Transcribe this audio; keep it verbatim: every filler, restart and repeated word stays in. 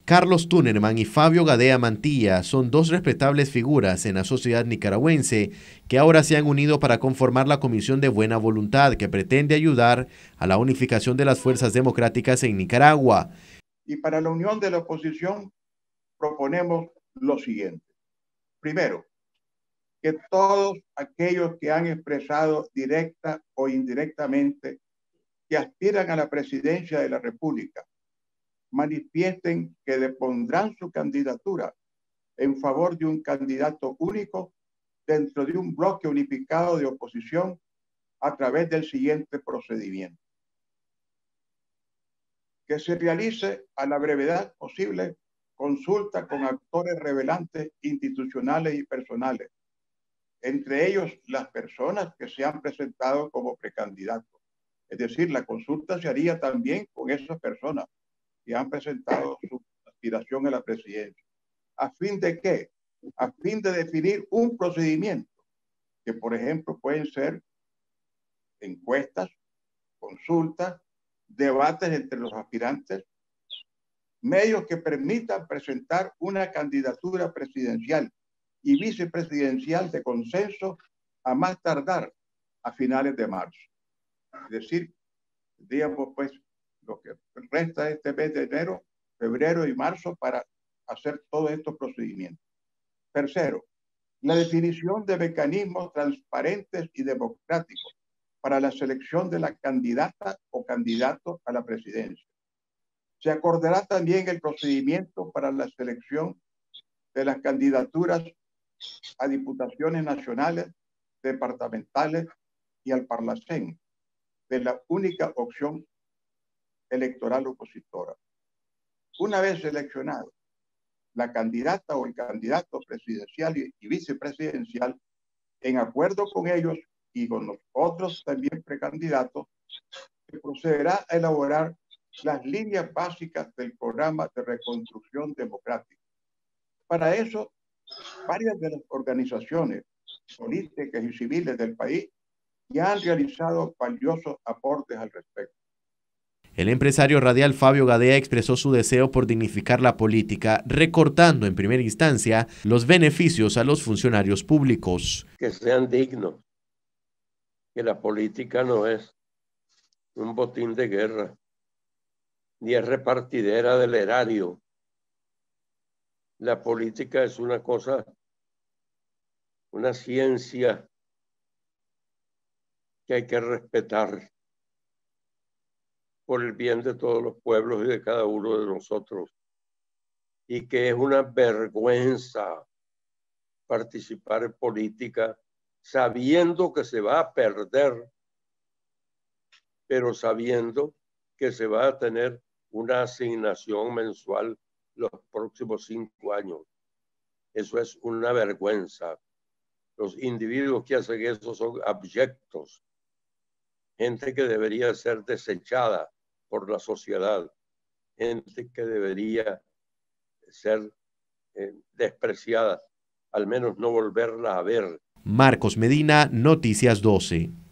Carlos Tunerman y Fabio Gadea Mantilla son dos respetables figuras en la sociedad nicaragüense que ahora se han unido para conformar la Comisión de Buena Voluntad que pretende ayudar a la unificación de las fuerzas democráticas en Nicaragua. Y para la unión de la oposición proponemos lo siguiente. Primero, que todos aquellos que han expresado directa o indirectamente que aspiran a la presidencia de la República manifiesten que depondrán su candidatura en favor de un candidato único dentro de un bloque unificado de oposición a través del siguiente procedimiento. Que se realice a la brevedad posible consulta con actores revelantes institucionales y personales, entre ellos las personas que se han presentado como precandidatos. Es decir, la consulta se haría también con esas personas que han presentado su aspiración a la presidencia. ¿A fin de qué? A fin de definir un procedimiento que, por ejemplo, pueden ser encuestas, consultas, debates entre los aspirantes, medios que permitan presentar una candidatura presidencial y vicepresidencial de consenso a más tardar a finales de marzo. Es decir, digamos, pues, lo que resta de este mes de enero, febrero y marzo para hacer todos estos procedimientos. Tercero, la definición de mecanismos transparentes y democráticos para la selección de la candidata o candidato a la presidencia. Se acordará también el procedimiento para la selección de las candidaturas a diputaciones nacionales, departamentales y al Parlacén, de la única opción electoral opositora. Una vez seleccionado, la candidata o el candidato presidencial y, y vicepresidencial, en acuerdo con ellos y con los otros también precandidatos, se procederá a elaborar las líneas básicas del programa de reconstrucción democrática. Para eso, varias de las organizaciones políticas y civiles del país ya han realizado valiosos aportes al respecto. El empresario radial Fabio Gadea expresó su deseo por dignificar la política, recortando en primera instancia los beneficios a los funcionarios públicos. Que sean dignos, que la política no es un botín de guerra, ni es repartidera del erario. La política es una cosa, una ciencia que hay que respetar por el bien de todos los pueblos y de cada uno de nosotros, y que es una vergüenza participar en política sabiendo que se va a perder, pero sabiendo que se va a tener una asignación mensual los próximos cinco años. Eso es una vergüenza. Los individuos que hacen eso son abyectos, gente que debería ser desechada por la sociedad, gente que debería ser eh, despreciada, al menos no volverla a ver. Marcos Medina, Noticias doce.